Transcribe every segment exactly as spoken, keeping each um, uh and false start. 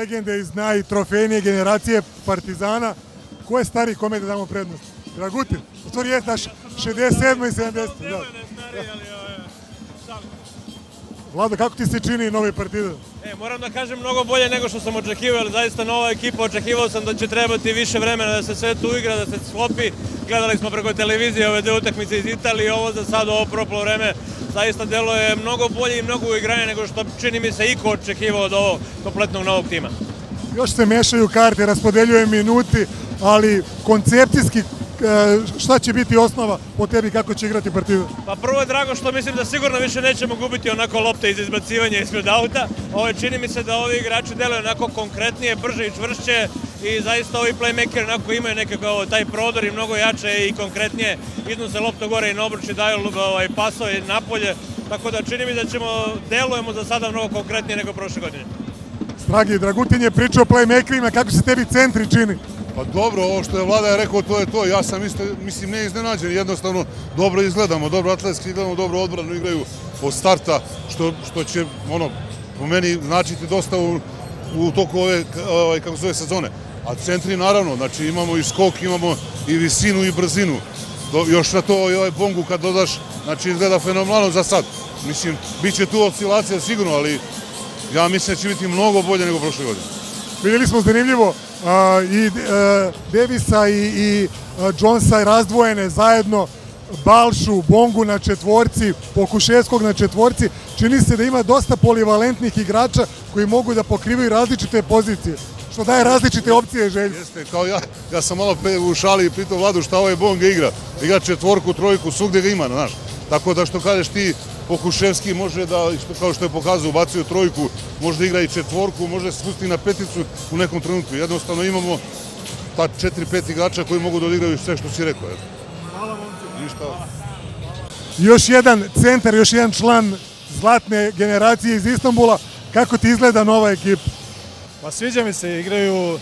legende iz najtrofejnije generacije Partizana. Ko je stari, kome da damo prednost? Dragutin. U stvari je naš šezdeset sedmi i sedamdeseti. Vlado, kako ti se čini novi Partizan? E, moram da kažem mnogo bolje nego što sam očekivao, jer zaista nova ekipa, očekivao sam da će trebati više vremena da se sve tu igra, da se sklopi. Gledali smo preko televizije ove dve utakmice iz Italije, ovo za sad, ovo proplo vreme, zaista deluje mnogo bolje i mnogo uigranje nego što čini mi se iko očekivao od ovog kompletnog novog tima. Još se mešaju karte, raspodeljuje minuti, ali koncepcijski šta će biti osnova po tebi kako će igrati Partizan? Pa prvo je drago što mislim da sigurno više nećemo gubiti onako lopte iz izbacivanja ispred auta. Ovo čini mi se da ovi igrači deluju onako konkretnije, brže i čvršće i zaista ovi playmakeri onako imaju nekako taj prodor i mnogo jače i konkretnije iznose loptu gore i na obruč i daju pasove napolje. Tako da čini mi da ćemo, delujemo za sada mnogo konkretnije nego prošle godine. Dragi, Dragutin je pričao o playmakerima, kako se tebi centri čini? Pa dobro, ovo što je Vlada rekao, to je to. Ja sam isto, mislim, ne iznenađen. Jednostavno, dobro izgledamo, dobro atletski izgledamo, dobro odbranu igraju od starta, što, što će, ono, po meni značiti dosta u, u toku ove, ove, kako zove, sezone. A centri, naravno, znači imamo i skok, imamo i visinu i brzinu. Do, još na to i ovaj bongu kad dodaš, znači izgleda fenomenalno za sad. Mislim, bit će tu oscilacija sigurno, ali ja mislim da će biti mnogo bolje nego prošle godine. Vidjeli smo zanimljivo i Davisa i Jonesa razdvojene zajedno, Balšu, Bongu na četvorci, Pokuševskog na četvorci. Čini se da ima dosta polivalentnih igrača koji mogu da pokrivaju različite pozicije, što daje različite opcije Željko. Jeste, kao ja, ja sam malo u šali pitao Vladu šta ovaj Bonga igra. Igra četvorku, trojku, svugdje ga ima, znaš. Tako da što kažeš ti, Pokuševski može da, kao što je pokazao, ubacuje trojku, može da igra i četvorku, može se spustiti na peticu u nekom trenutku. Jednostavno imamo ta četiri pet igrača koji mogu da odigraju sve što si rekao. Hvala momci. Ništa. Još jedan centar, još jedan član zlatne generacije iz Istanbula. Kako ti izgleda nova ekipa? Pa sviđa mi se, igraju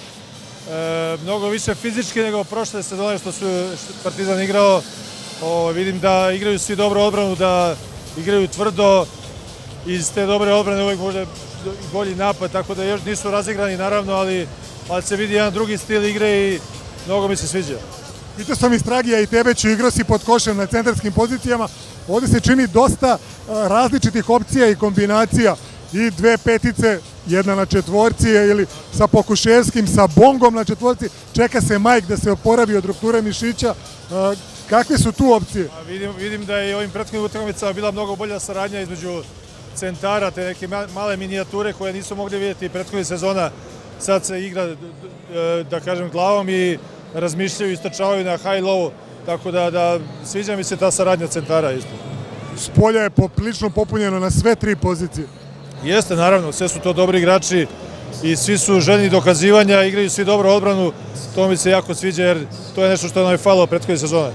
mnogo više fizički nego prošle sezone što su Partizan igrao. Vidim da igraju svi dobro odbranu, da igraju tvrdo, iz te dobre odbrane uvijek može bolji napad, tako da još nisu razigrani naravno, ali se vidi jedan drugi stil igre i mnogo mi se sviđa. Pitao sam i Stragija i tebe, ću igrao si pod košem na centarskim pozicijama, ovdje se čini dosta različitih opcija i kombinacija, i dve petice, jedna na četvorci ili sa Pokuševskim, sa Bongom na četvorci, čeka se Majk da se oporavi od rupture mišića. Kakve su tu opcije? Vidim da je i ovim prethodnim utakmicama bila mnogo bolja saradnja između centara, te neke male minijature koje nisu mogli vidjeti prethodnih sezona. Sad se igra, da kažem, glavom i razmišljaju, istračavaju na high-low, tako da sviđa mi se ta saradnja centara isto. Spolja je poprilično popunjeno na sve tri pozicije. Jeste, naravno, sve su to dobri igrači i svi su željni dokazivanja, igraju svi dobro odbranu, to mi se jako sviđa jer to je nešto što nam je falilo prethodnih sezona.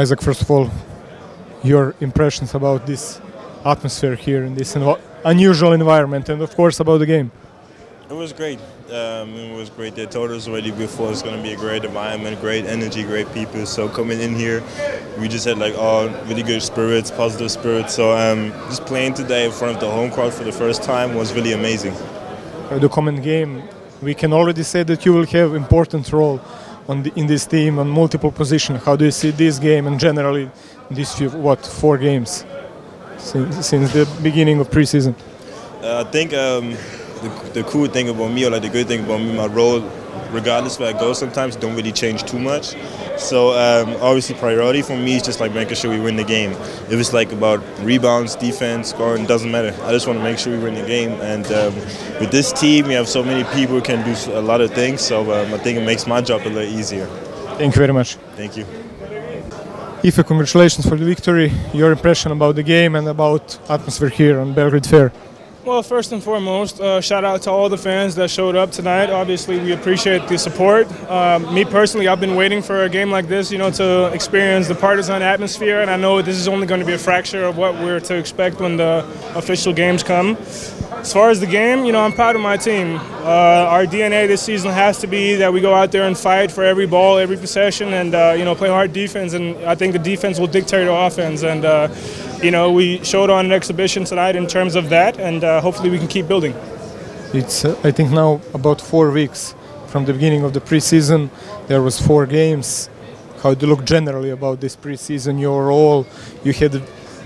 Isaac, first of all, your impressions about this atmosphere here in this unusual environment, and of course about the game. It was great. Um, it was great. They told us already before it's going to be a great environment, great energy, great people. So coming in here, we just had like all really good spirits, positive spirits. So um, just playing today in front of the home crowd for the first time was really amazing. Uh, the common game, we can already say that you will have important role on the, in this team on multiple positions. How do you see this game and generally these few, what, four games since, since the beginning of preseason? Uh, I think um, the, the cool thing about me, or like the good thing about me, my role, regardless where I go, sometimes don't really change too much. So um, obviously priority for me is just like making sure we win the game. If it's like about rebounds, defense, scoring, doesn't matter. I just want to make sure we win the game. And um, with this team, we have so many people who can do a lot of things. So um, I think it makes my job a little easier. Thank you very much. Thank you. Ife, congratulations for the victory. Your impression about the game and about atmosphere here on Belgrade Fair. Well, first and foremost, uh, shout out to all the fans that showed up tonight. Obviously, we appreciate the support. Um, me personally, I've been waiting for a game like this, you know, to experience the Partizan atmosphere, and I know this is only going to be a fracture of what we're to expect when the official games come. As far as the game, you know, I'm proud of my team. Uh, our D N A this season has to be that we go out there and fight for every ball, every possession, and uh, you know, play hard defense. And I think the defense will dictate our offense. And uh, you know, we showed on an exhibition tonight in terms of that, and uh, hopefully we can keep building. It's uh, I think now about four weeks from the beginning of the preseason. There was four games. How do you look generally about this preseason? Your role, you had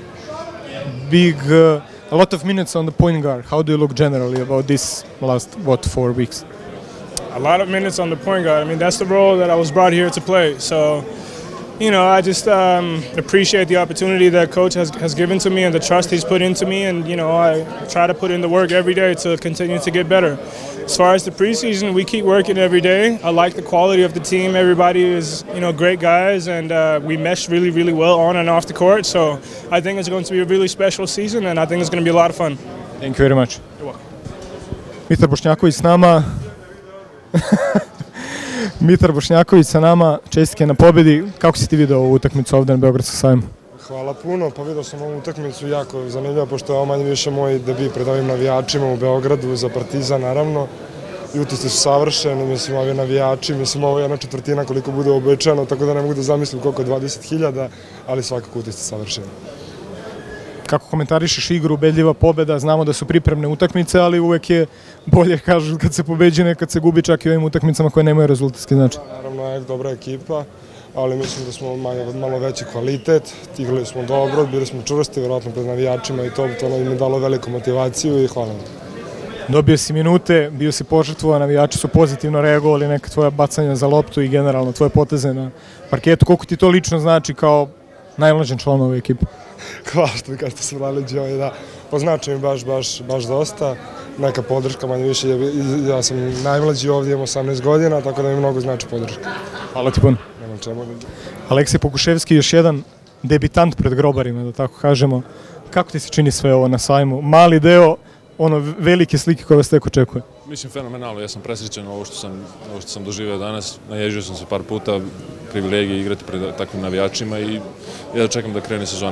big. Uh, A lot of minutes on the point guard. How do you look generally about this last, what, four weeks? A lot of minutes on the point guard. I mean, that's the role that I was brought here to play. So, you know, I just um, appreciate the opportunity that Coach has, has given to me and the trust he's put into me. And, you know, I try to put in the work every day to continue to get better. As far as the preseason, we keep working every day. I like the quality of the team. Everybody is, you know, great guys, and uh, we mesh really, really well on and off the court. So I think it's going to be a really special season, and I think it's going to be a lot of fun. Thank you very much. You're welcome. Mitar Bošnjaković s nama. Mitar Bošnjaković sa nama. Čestitke na pobjedi. Kako si ti video ovu utakmicu ovdje na Beogradskom sajmu? Hvala puno, pa vidio sam ovu utakmicu jako zanimljiva, pošto je ovo manje više moj debut pred ovim navijačima u Beogradu za Partizan, naravno. I utisci su savršeni, mislim, ovi navijači, mislim, ovo je jedna četvrtina koliko bude obećano, tako da ne mogu da zamislim koliko je dvadeset hiljada, ali svakako utisci savršeni. Kako komentarišeš igru, ubedljiva pobjeda, znamo da su pripremne utakmice, ali uvek je bolje, kažu, kad se pobeđi, ne kad se gubi, čak i ovim utakmicama koje nemaju rezultatski značaj. Naravno, je dobra ekipa, ali mislim da smo malo veći kvalitet, igrali smo dobro, bili smo čvrsti, vjerojatno pred navijačima i to, to nam je dalo veliku motivaciju i hvala vam. Dobio si minute, bio si požrtvovan, navijači su pozitivno reagovali, neka tvoja bacanja za loptu i generalno tvoje poteze na parketu. Koliko ti to lično znači kao najmlađen član ove ekipe? Hvala što mi kažete se vraliđi ovaj, da, poznači mi baš, baš, baš dosta, neka podrška, manje više, ja sam najmlađi ovdje, imam osamnaest godina, tako da mi mnogo znači podrška. Hvala ti puno. Nema čemu. Aleksej Pokuševski, još jedan debitant pred grobarima, da tako kažemo. Kako ti se čini sve ovo na sajmu? Mali deo, ono velike slike koje vas tek očekuje? Mislim, fenomenalno. Ja sam presrećen ovo što sam, ovo što sam doživio danas. Naježio sam se par puta, privilegije igrati pred takvim navijačima i ja čekam da krene sezona.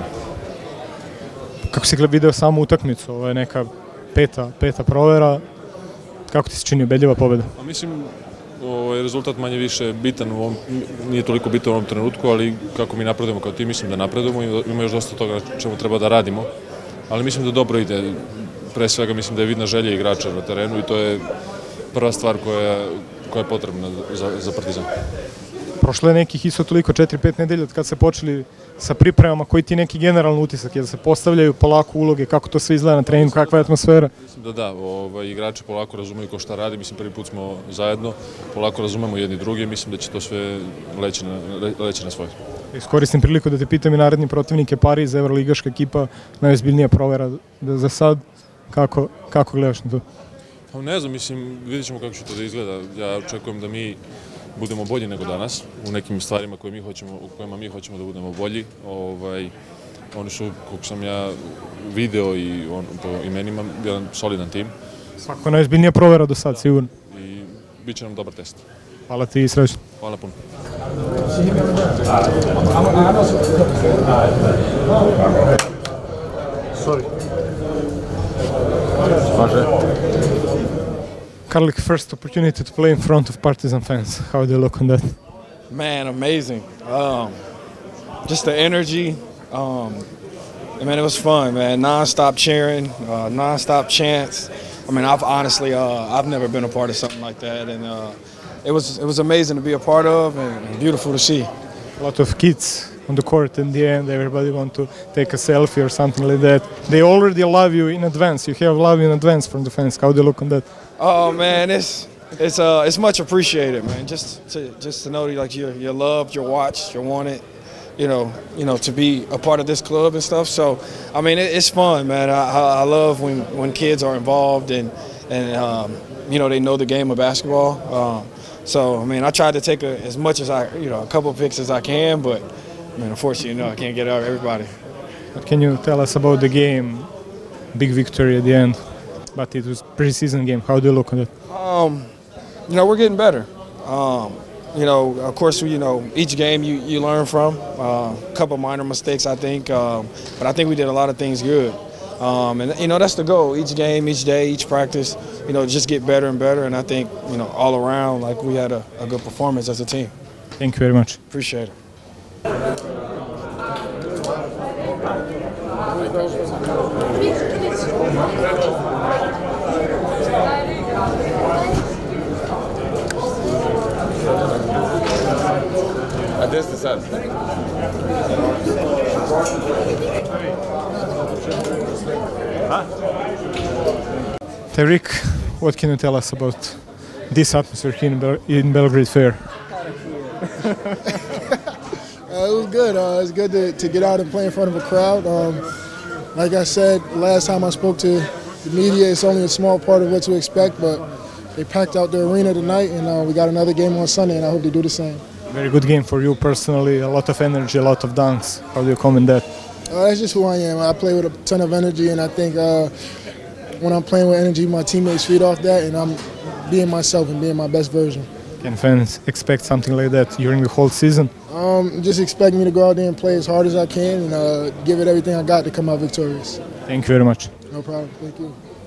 Kako si video samu utakmicu? Ovo je neka peta, peta provera. Kako ti se čini ubedljiva pobjeda? A mislim, ovaj rezultat manje više bitan, u ovom, nije toliko bitan u ovom trenutku, ali kako mi napredujemo kao tim, mislim da napredujemo i ima još dosta toga čemu treba da radimo. Ali mislim da dobro ide. Pre svega mislim da je vidna želja igrača na terenu i to je prva stvar koja, koja je potrebna za, za Partizan. Prošlo je nekih isto toliko četiri pet nedelja od kad se počeli sa pripremama, koji ti neki generalni utisak je da se postavljaju polako uloge, kako to sve izgleda na treningu, kakva je atmosfera? Mislim da da, ovaj, igrači polako razumeju ko šta radi, mislim prvi put smo zajedno, polako razumemo jedni drugi, mislim da će to sve leći na, leći na svoje. Iskoristim priliku da te pitam i naredni protivnik je Pariz, evroligaška ekipa, najozbiljnija provera za sad. Kako, kako gledaš na to? Pa ne znam, mislim, vidjet ćemo kako će to da izgleda. Ja očekujem da mi budemo bolji nego danas u nekim stvarima koje mi hoćemo, u kojima mi hoćemo da budemo bolji. Ovaj, oni su, koliko sam ja video i on, po imenima, jedan solidan tim. Svako najozbiljnija provera do sad, sigurno. I bit će nam dobar test. Hvala ti i srećno. Hvala puno. Sorry. Karlik, first opportunity to play in front of Partizan fans. How do you look on that? Man, amazing. Um, just the energy. Um, I mean, it was fun, man. Non-stop cheering, uh, non-stop chants. I mean, I've honestly, uh, I've never been a part of something like that, and uh, it was it was amazing to be a part of, and beautiful to see. A lot of kids on the court in the end. Everybody want to take a selfie or something like that. They already love you in advance. You have love in advance from the fans. How do you look on that? Oh man, it's it's uh it's much appreciated, man. Just to just to know like you're you're loved, you're watched, you're wanted. You know, you know, to be a part of this club and stuff. So, I mean, it, it's fun, man. I, I love when, when kids are involved and and um, you know, they know the game of basketball. Um, so, I mean, I tried to take a, as much as I, you know, a couple of picks as I can, but I mean, unfortunately, you know, I can't get out everybody. What can you tell us about the game? Big victory at the end, but it was preseason game. How do you look on it? Um, you know, we're getting better. Um, You know, of course, you know, each game you, you learn from. Uh, a couple minor mistakes, I think, um, but I think we did a lot of things good. Um, and, you know, that's the goal. Each game, each day, each practice, you know, just get better and better. And I think, you know, all around, like, we had a, a good performance as a team. Thank you very much. Appreciate it. This is us. Tariq, what can you tell us about this atmosphere here in, Bel in Belgrade Fair? uh, it was good. Uh, it's good to, to get out and play in front of a crowd. Um, like I said, last time I spoke to the media, it's only a small part of what to expect, but they packed out the arena tonight, and uh, we got another game on Sunday, and I hope they do the same. Very good game for you personally, a lot of energy, a lot of dunks. How do you comment that? Uh, that's just who I am. I play with a ton of energy, and I think uh, when I'm playing with energy, my teammates feed off that, and I'm being myself and being my best version. Can fans expect something like that during the whole season? Um, just expect me to go out there and play as hard as I can and uh, give it everything I got to come out victorious. Thank you very much. No problem. Thank you.